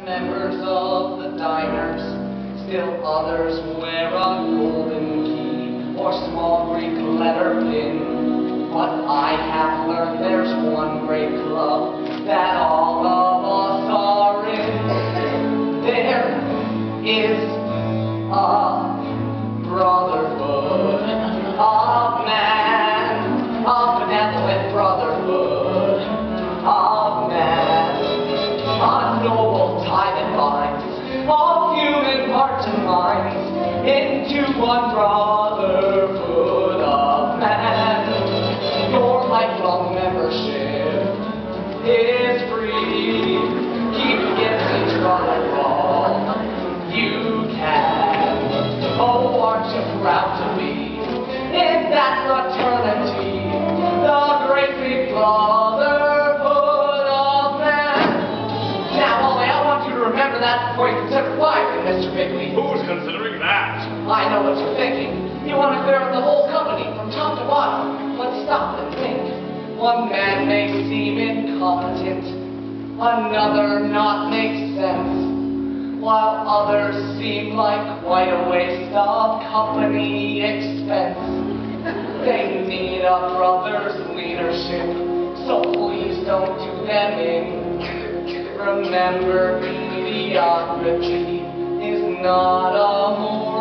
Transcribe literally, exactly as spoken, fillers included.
members of the diners. Still others wear a golden key or small Greek letter pin. But I have learned there's one great club that all of us are in. There is a brotherhood of man, a benevolent brotherhood of man, a noble tie that binds all human hearts and minds into one brotherhood of man. Your lifelong membership is free. Keep getting trouble. You can. Oh, aren't you proud to be in that fraternity, the great big brotherhood of man? Now, Ollie, I want you to remember that before you consider firing, Mister Bigley. Who's considering that? I know what you're thinking. You want to clear up the whole company from top to bottom. Let's stop and think. One man may seem incompetent, another not make sense, while others seem like quite a waste of company expense. They need a brother's leadership, so please don't do them in. Remember, mediocrity is not a moral